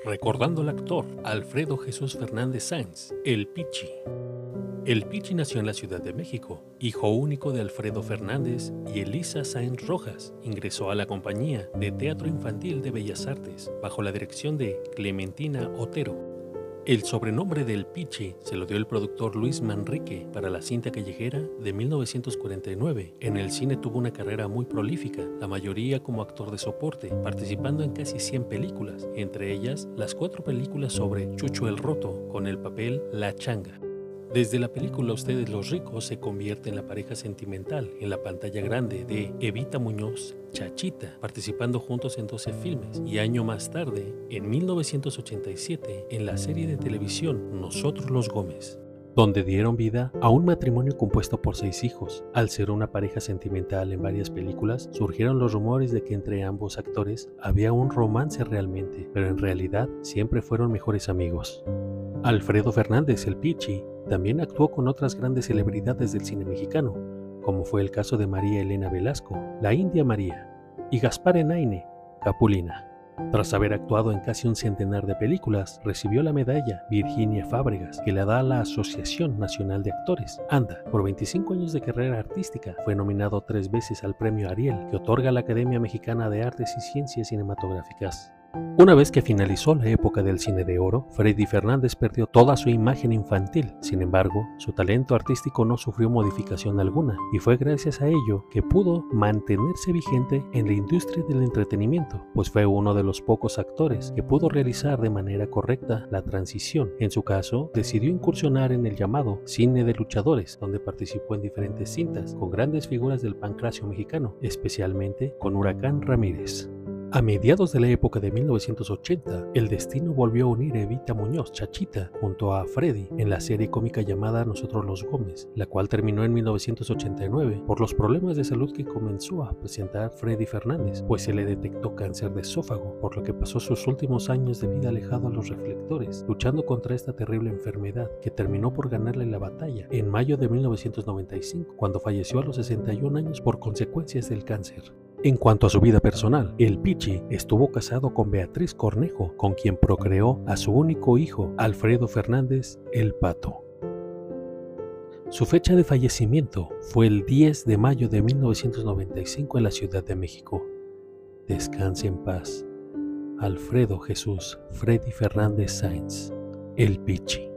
recordando al actor Alfredo Jesús Fernández Sáenz, El Pichi. El Pichi nació en la Ciudad de México, hijo único de Alfredo Fernández y Elisa Sáenz Rojas. Ingresó a la compañía de teatro infantil de Bellas Artes bajo la dirección de Clementina Otero. El sobrenombre del Pichi se lo dio el productor Luis Manrique para la cinta callejera de 1949. En el cine tuvo una carrera muy prolífica, la mayoría como actor de soporte, participando en casi 100 películas, entre ellas las 4 películas sobre Chucho el Roto, con el papel La Changa. Desde la película Ustedes los ricos se convierte en la pareja sentimental en la pantalla grande de Evita Muñoz, Chachita, participando juntos en 12 filmes, y año más tarde, en 1987, en la serie de televisión Nosotros los Gómez, donde dieron vida a un matrimonio compuesto por 6 hijos. Al ser una pareja sentimental en varias películas, surgieron los rumores de que entre ambos actores había un romance realmente, pero en realidad siempre fueron mejores amigos. Alfredo Fernández, el Pichi, también actuó con otras grandes celebridades del cine mexicano, como fue el caso de María Elena Velasco, la India María, y Gaspar Enaine, Capulina. Tras haber actuado en casi un centenar de películas, recibió la medalla Virginia Fábregas, que le da la Asociación Nacional de Actores, ANDA. Por 25 años de carrera artística, fue nominado 3 veces al Premio Ariel, que otorga la Academia Mexicana de Artes y Ciencias Cinematográficas. Una vez que finalizó la época del cine de oro, Freddy Fernández perdió toda su imagen infantil. Sin embargo, su talento artístico no sufrió modificación alguna, y fue gracias a ello que pudo mantenerse vigente en la industria del entretenimiento, pues fue uno de los pocos actores que pudo realizar de manera correcta la transición. En su caso, decidió incursionar en el llamado cine de luchadores, donde participó en diferentes cintas con grandes figuras del pancracio mexicano, especialmente con Huracán Ramírez. A mediados de la época de 1980, el destino volvió a unir a Evita Muñoz, Chachita, junto a Freddy en la serie cómica llamada Nosotros los Gómez, la cual terminó en 1989 por los problemas de salud que comenzó a presentar Freddy Fernández, pues se le detectó cáncer de esófago, por lo que pasó sus últimos años de vida alejado a los reflectores, luchando contra esta terrible enfermedad que terminó por ganarle la batalla en mayo de 1995, cuando falleció a los 61 años por consecuencias del cáncer. En cuanto a su vida personal, el Pichi estuvo casado con Beatriz Cornejo, con quien procreó a su único hijo, Alfredo Fernández, el Pato. Su fecha de fallecimiento fue el 10 de mayo de 1995 en la Ciudad de México. Descanse en paz, Alfredo Jesús Freddy Fernández Sáenz, el Pichi.